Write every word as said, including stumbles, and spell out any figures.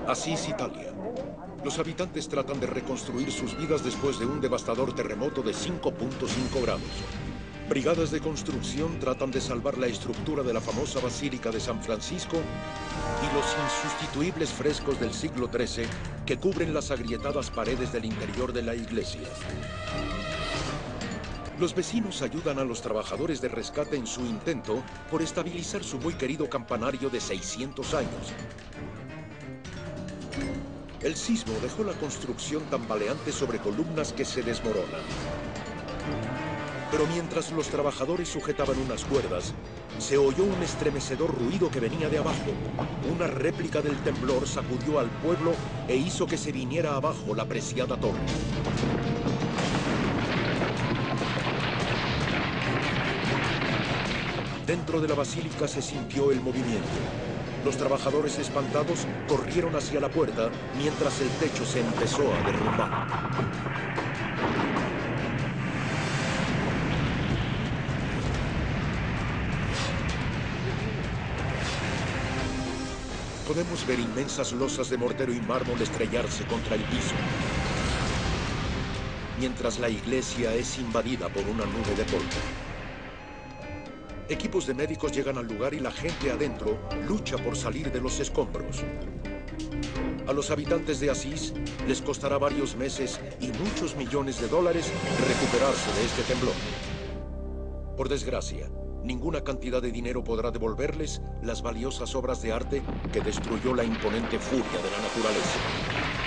Asís, Italia. Los habitantes tratan de reconstruir sus vidas después de un devastador terremoto de cinco punto cinco grados. Brigadas de construcción tratan de salvar la estructura de la famosa Basílica de San Francisco y los insustituibles frescos del siglo trece que cubren las agrietadas paredes del interior de la iglesia. Los vecinos ayudan a los trabajadores de rescate en su intento por estabilizar su muy querido campanario de seiscientos años. El sismo dejó la construcción tambaleante sobre columnas que se desmoronan. Pero mientras los trabajadores sujetaban unas cuerdas, se oyó un estremecedor ruido que venía de abajo. Una réplica del temblor sacudió al pueblo e hizo que se viniera abajo la preciada torre. Dentro de la basílica se sintió el movimiento. Los trabajadores espantados corrieron hacia la puerta mientras el techo se empezó a derrumbar. Podemos ver inmensas losas de mortero y mármol estrellarse contra el piso, mientras la iglesia es invadida por una nube de polvo. Equipos de médicos llegan al lugar y la gente adentro lucha por salir de los escombros. A los habitantes de Asís les costará varios meses y muchos millones de dólares recuperarse de este temblor. Por desgracia, ninguna cantidad de dinero podrá devolverles las valiosas obras de arte que destruyó la imponente furia de la naturaleza.